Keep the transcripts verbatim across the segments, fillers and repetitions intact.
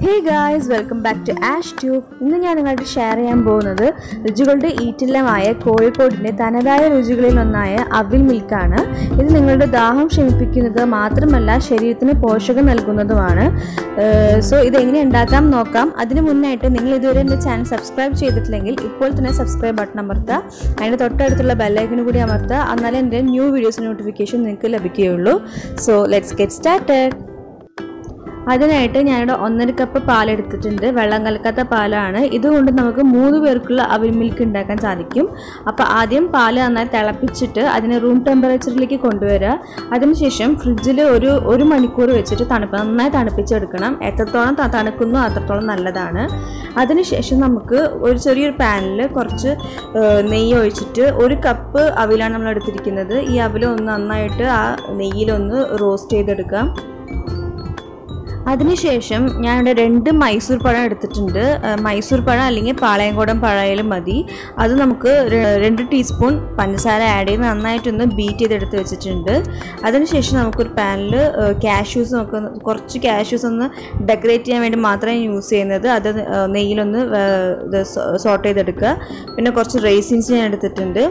Hey guys, welcome back to ASHtube. ഇന്ന് ഞാൻ നിങ്ങളോട് ഷെയർ ചെയ്യാൻ പോകുന്നത് രുചികളുടെ ഈറ്റില്ലമായ കോഴിക്കോടിന്റെ തനതായ രുചികളിൽ ഒന്നായ അവിൽ മിൽക്ക് ആണ്. ഇത് നിങ്ങളുടെ ദാഹം ശമിപ്പിക്കുന്നത് മാത്രമല്ല ശരീരത്തിന് പോഷകം നൽകുന്നതുമാണ്. സോ ഇത് എങ്ങനെ ഉണ്ടാക്കാം നോക്കാം. അതിനു മുന്നായിട്ട് നിങ്ങൾ ഇതുവരെ എൻ്റെ ചാനൽ സബ്സ്ക്രൈബ് ചെയ്തിട്ടില്ലെങ്കിൽ ഇപ്പോൾ തന്നെ സബ്സ്ക്രൈബ് ബട്ടൺ അമർത്തുക. അതിന്റെ തൊട്ടടുത്തുള്ള ബെൽ ഐക്കൺ കൂടി അമർത്തുക. എന്നാലേ എൻ്റെ ന്യൂ വീഡിയോസ് നോട്ടിഫിക്കേഷൻ നിങ്ങൾക്ക് ലഭിക്കുകയുള്ളൂ. So let's get started. അതിനായിട്ട് ഞാനിവിടെ ഒന്നര കപ്പ് പാലെടുത്തിട്ടുണ്ട്. വെള്ളം കലക്കാത്ത പാലാണ്. ഇതുകൊണ്ട് നമുക്ക് മൂന്ന് പേർക്കുള്ള അവിൽ മിൽക്ക് ഉണ്ടാക്കാൻ സാധിക്കും. അപ്പോൾ ആദ്യം പാല് നന്നായി തിളപ്പിച്ചിട്ട് അതിനെ റൂം ടെമ്പറേച്ചറിലേക്ക് കൊണ്ടുവരിക. അതിനുശേഷം ഫ്രിഡ്ജിൽ ഒരു ഒരു മണിക്കൂർ വെച്ചിട്ട് തണുപ്പ് നന്നായി തണുപ്പിച്ചെടുക്കണം. എത്രത്തോളം തണുക്കുന്നു അത്രത്തോളം നല്ലതാണ്. അതിനുശേഷം നമുക്ക് ഒരു ചെറിയൊരു പാനിൽ കുറച്ച് നെയ്യ് ഒഴിച്ചിട്ട് ഒരു കപ്പ് അവിലാണ് നമ്മൾ എടുത്തിരിക്കുന്നത്. ഈ അവിൽ ഒന്ന് നന്നായിട്ട് ആ നെയ്യിലൊന്ന് റോസ്റ്റ് ചെയ്തെടുക്കാം. അതിനുശേഷം ഞാനിവിടെ രണ്ട് മൈസൂർ പഴം എടുത്തിട്ടുണ്ട്. മൈസൂർ പഴം അല്ലെങ്കിൽ പാളയംകോടൻ പഴമായാലും മതി. അത് നമുക്ക് രണ്ട് ടീസ്പൂൺ പഞ്ചസാര ആഡ് ചെയ്ത് നന്നായിട്ടൊന്ന് ബീറ്റ് ചെയ്തെടുത്ത് വെച്ചിട്ടുണ്ട്. അതിനുശേഷം നമുക്കൊരു പാനിൽ കാഷ്യൂസ് നമുക്ക് കുറച്ച് കാഷ്യൂസ് ഒന്ന് ഡെക്കറേറ്റ് ചെയ്യാൻ വേണ്ടി മാത്രമേ യൂസ് ചെയ്യുന്നത്. അത് നെയ്യിലൊന്ന് സോട്ട് ചെയ്തെടുക്കുക. പിന്നെ കുറച്ച് റൈസിൻസ് ഞാൻ എടുത്തിട്ടുണ്ട്.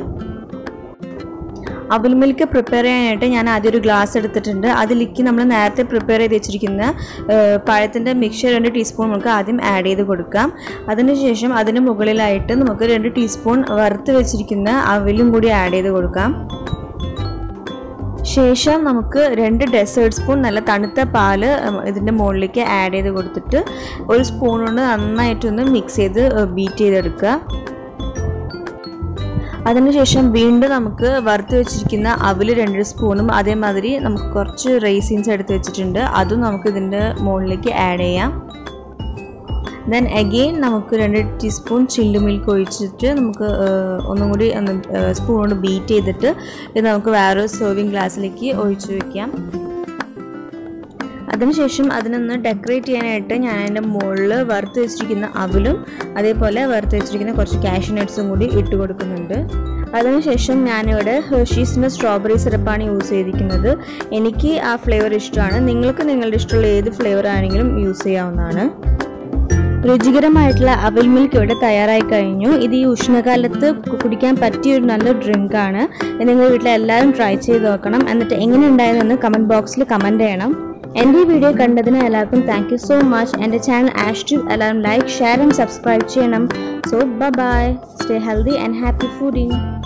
അവിൽ മിൽക്ക് പ്രിപ്പയർ ചെയ്യാനായിട്ട് ഞാൻ ആദ്യം ഒരു ഗ്ലാസ് എടുത്തിട്ടുണ്ട്. അതിലേക്ക് നമ്മൾ നേരത്തെ പ്രിപ്പയർ ചെയ്ത് വെച്ചിരിക്കുന്ന പഴത്തിൻ്റെ മിക്സ്ചർ രണ്ട് ടീസ്പൂൺ നമുക്ക് ആദ്യം ആഡ് ചെയ്ത് കൊടുക്കാം. അതിനുശേഷം അതിന് മുകളിലായിട്ട് നമുക്ക് രണ്ട് ടീസ്പൂൺ വറുത്ത് വെച്ചിരിക്കുന്ന അവിലും കൂടി ആഡ് ചെയ്ത് കൊടുക്കാം. ശേഷം നമുക്ക് രണ്ട് ഡെസേർട്ട് സ്പൂൺ നല്ല തണുത്ത പാല് ഇതിൻ്റെ മുകളിലേക്ക് ആഡ് ചെയ്ത് കൊടുത്തിട്ട് ഒരു സ്പൂൺ കൊണ്ട് നന്നായിട്ടൊന്ന് മിക്സ് ചെയ്ത് ബീറ്റ് ചെയ്തെടുക്കുക. അതിനുശേഷം വീണ്ടും നമുക്ക് വറുത്ത് വെച്ചിരിക്കുന്ന അവിൽ രണ്ട് സ്പൂണും അതേമാതിരി നമുക്ക് കുറച്ച് റൈസിൻസ് എടുത്ത് വെച്ചിട്ടുണ്ട്. അതും നമുക്ക് ഇതിൻ്റെ മുകളിലേക്ക് ആഡ് ചെയ്യാം. ദെൻ അഗെയിൻ നമുക്ക് രണ്ട് ടീസ്പൂൺ ചില്ലി മിൽക്ക് ഒഴിച്ചിട്ട് നമുക്ക് ഒന്നും കൂടി ഒന്ന് സ്പൂൺ കൊണ്ട് ബീറ്റ് ചെയ്തിട്ട് ഇത് നമുക്ക് വേറൊരു സെർവിങ് ഗ്ലാസ്സിലേക്ക് ഒഴിച്ചു വയ്ക്കാം. അതിനുശേഷം അതിനൊന്ന് ഡെക്കറേറ്റ് ചെയ്യാനായിട്ട് ഞാൻ അതിൻ്റെ മുകളിൽ വറുത്ത് വെച്ചിരിക്കുന്ന അവിലും അതേപോലെ വറുത്ത് വെച്ചിരിക്കുന്ന കുറച്ച് കാഷ്യൂനട്ട്സും കൂടി ഇട്ട് കൊടുക്കുന്നുണ്ട്. അതിനുശേഷം ഞാനിവിടെ ഹെർഷീസിൻ്റെ സ്ട്രോബെറി സിറപ്പാണ് യൂസ് ചെയ്തിരിക്കുന്നത്. എനിക്ക് ആ ഫ്ലേവർ ഇഷ്ടമാണ്. നിങ്ങൾക്ക് നിങ്ങളുടെ ഇഷ്ടമുള്ള ഏത് ഫ്ലേവർ ആണെങ്കിലും യൂസ് ചെയ്യാവുന്നതാണ്. രുചികരമായിട്ടുള്ള അവിൽ മിൽക്ക് ഇവിടെ തയ്യാറായി കഴിഞ്ഞു. ഇത് ഈ ഉഷ്ണകാലത്ത് കുടിക്കാൻ പറ്റിയ ഒരു നല്ല ഡ്രിങ്ക് ആണ്. നിങ്ങൾ വീട്ടിൽ എല്ലാവരും ട്രൈ ചെയ്ത് നോക്കണം. എന്നിട്ട് എങ്ങനെ ഉണ്ടായതെന്ന് കമൻറ്റ് ബോക്സിൽ കമൻറ്റ് ചെയ്യണം. എൻ്റെ വീഡിയോ കണ്ടതിന് എല്ലാവർക്കും താങ്ക് യു സോ മച്ച്. എൻ്റെ ചാനൽ ASHtube എല്ലാവരും ലൈക്ക് ഷെയർ ആൻഡ് സബ്സ്ക്രൈബ് ചെയ്യണം. So bye bye. Stay healthy and happy fooding.